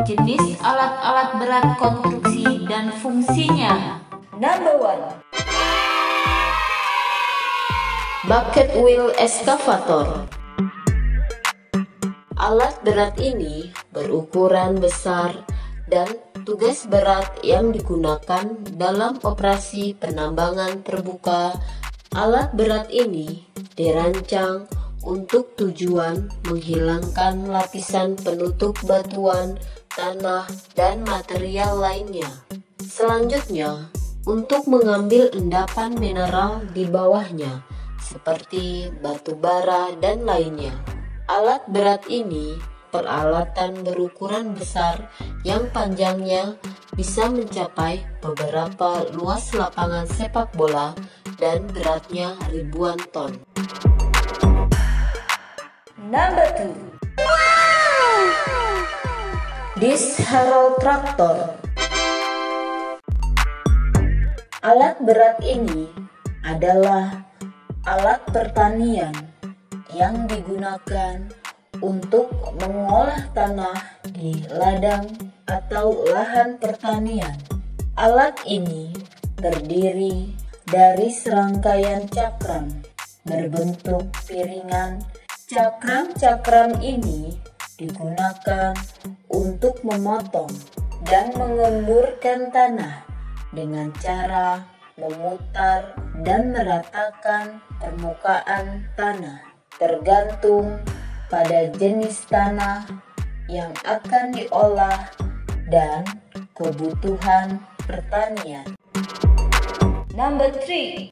jenis alat-alat berat konstruksi dan fungsinya. Number 1. Bucket wheel excavator. Alat berat ini berukuran besar dan tugas berat yang digunakan dalam operasi penambangan terbuka. Alat berat ini dirancang untuk tujuan menghilangkan lapisan penutup batuan, tanah, dan material lainnya. Selanjutnya, untuk mengambil endapan mineral di bawahnya, seperti batu bara dan lainnya. Alat berat ini peralatan berukuran besar yang panjangnya bisa mencapai beberapa luas lapangan sepak bola dan beratnya ribuan ton. Number 2. Disc harrow tractor. Alat berat ini adalah alat pertanian yang digunakan untuk mengolah tanah di ladang atau lahan pertanian. Alat ini terdiri dari serangkaian cakram berbentuk piringan. Cakram-cakram ini digunakan untuk memotong dan mengemburkan tanah dengan cara memutar dan meratakan permukaan tanah, tergantung pada jenis tanah yang akan diolah dan kebutuhan pertanian. Number 3.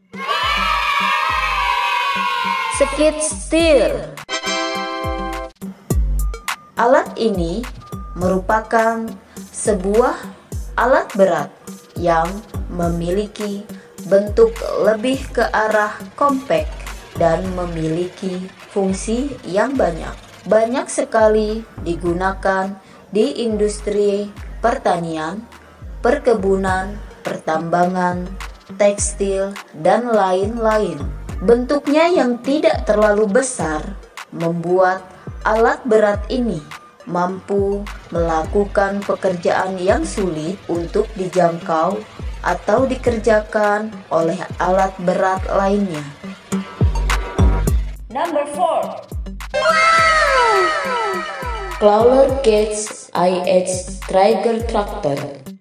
Skid steer. Alat ini merupakan sebuah alat berat yang memiliki bentuk lebih ke arah kompak dan memiliki fungsi yang banyak. Banyak sekali digunakan di industri pertanian, perkebunan, pertambangan, tekstil, dan lain-lain. Bentuknya yang tidak terlalu besar membuat alat berat ini mampu melakukan pekerjaan yang sulit untuk dijangkau atau dikerjakan oleh alat berat lainnya. Number 4. Crawler Cage IH Trigger Tractor.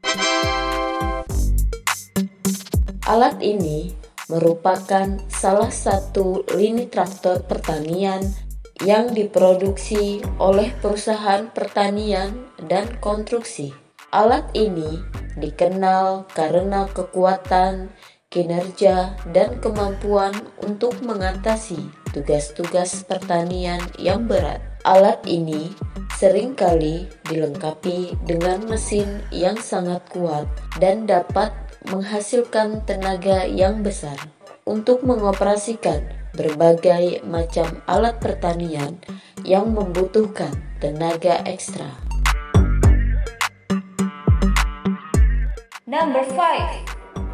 Alat ini merupakan salah satu lini traktor pertanian yang diproduksi oleh perusahaan pertanian dan konstruksi. Alat ini dikenal karena kekuatan, kinerja, dan kemampuan untuk mengatasi tugas-tugas pertanian yang berat. Alat ini seringkali dilengkapi dengan mesin yang sangat kuat dan dapat menghasilkan tenaga yang besar untuk mengoperasikan berbagai macam alat pertanian yang membutuhkan tenaga ekstra. Number 5.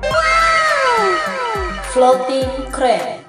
Floating crane.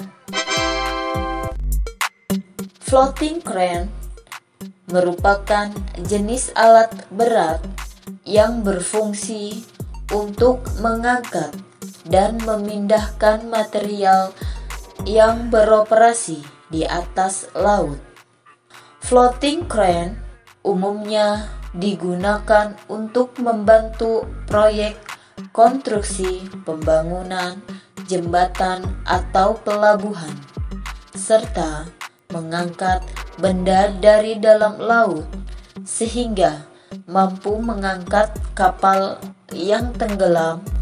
Floating crane merupakan jenis alat berat yang berfungsi untuk mengangkat dan memindahkan material yang beroperasi di atas laut. Floating crane umumnya digunakan untuk membantu proyek konstruksi, pembangunan, jembatan atau pelabuhan, serta mengangkat benda dari dalam laut sehingga mampu mengangkat kapal yang tenggelam